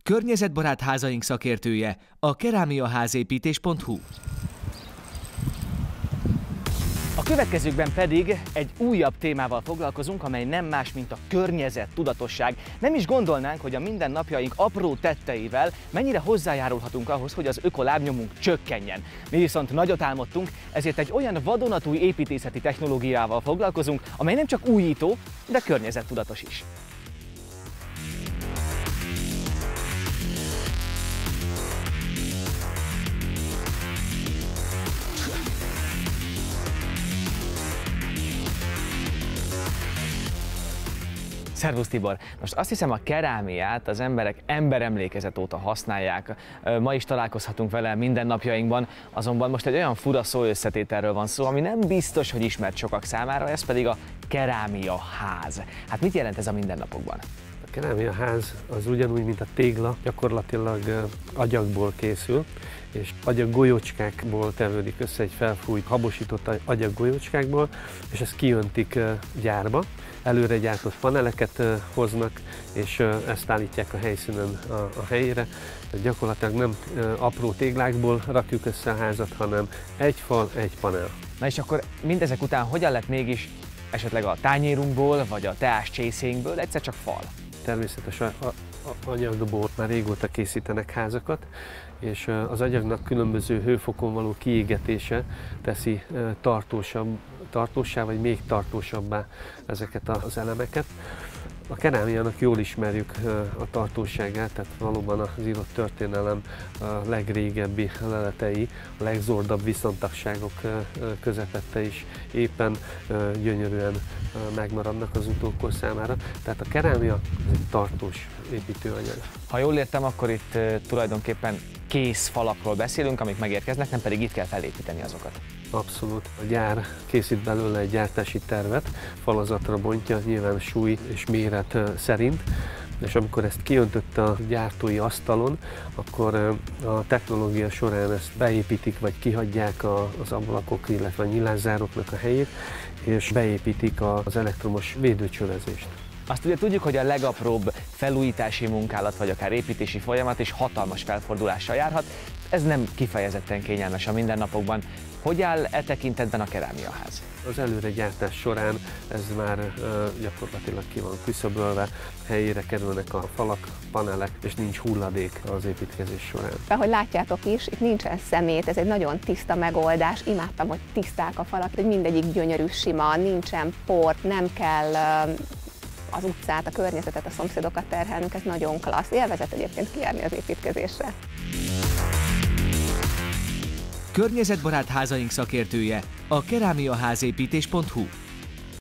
Környezetbarát házaink szakértője a kerámiaházépítés.hu. A következőkben pedig egy újabb témával foglalkozunk, amely nem más, mint a környezettudatosság. Nem is gondolnánk, hogy a mindennapjaink apró tetteivel mennyire hozzájárulhatunk ahhoz, hogy az ökolábnyomunk csökkenjen. Mi viszont nagyot álmodtunk, ezért egy olyan vadonatúj építészeti technológiával foglalkozunk, amely nem csak újító, de környezettudatos is. Szervusz Tibor! Most azt hiszem, a kerámiát az emberek emberemlékezet óta használják. Ma is találkozhatunk vele mindennapjainkban, azonban most egy olyan fura szóösszetételről van szó, ami nem biztos, hogy ismert sokak számára, ez pedig a kerámiaház. Hát mit jelent ez a mindennapokban? A kerámiaház az ugyanúgy, mint a tégla, gyakorlatilag agyagból készül, és agyaggolyócskákból tevődik össze, egy felfújt, habosított agyaggolyócskákból, és ezt kijöntik gyárba. Előre gyártott paneleket hoznak, és ezt állítják a helyszínen a helyére. Gyakorlatilag nem apró téglákból rakjuk össze a házat, hanem egy fal, egy panel. Na és akkor mindezek után hogyan lett mégis esetleg a tányérunkból, vagy a teás csészénkből egyszer csak fal? Természetes anyagból már régóta készítenek házakat, és az agyagnak különböző hőfokon való kiégetése teszi tartóssá vagy még tartósabbá ezeket az elemeket. A kerámiának jól ismerjük a tartóságát, tehát valóban az írott történelem a legrégebbi leletei, a legzordabb viszontagságok közepette is éppen gyönyörűen megmaradnak az utókor számára. Tehát a kerámia egy tartós építőanyag. Ha jól értem, akkor itt tulajdonképpen kész falakról beszélünk, amik megérkeznek, nem pedig itt kell felépíteni azokat. Abszolút. A gyár készít belőle egy gyártási tervet, falazatra bontja, nyilván súly és méret szerint, és amikor ezt kiöntötte a gyártói asztalon, akkor a technológia során ezt beépítik, vagy kihagyják az ablakok, illetve a nyilászároknak a helyét, és beépítik az elektromos védőcsövezést. Azt ugye tudjuk, hogy a legapróbb felújítási munkálat, vagy akár építési folyamat is hatalmas felfordulással járhat. Ez nem kifejezetten kényelmes a mindennapokban. Hogy áll e tekintetben a kerámiaház? Az előregyártás során ez már gyakorlatilag ki van küszöbölve, helyére kerülnek a falak, panelek, és nincs hulladék az építkezés során. Ahogy látjátok is, itt nincsen szemét, ez egy nagyon tiszta megoldás. Imádtam, hogy tiszták a falak, hogy mindegyik gyönyörű, sima, nincsen port, nem kell az utcát, a környezetet, a szomszédokat terhelnünk, ez nagyon klassz. Élvezet egyébként kijárni az építkezésre. Környezetbarát házaink szakértője a kerámiaházépítés.hu.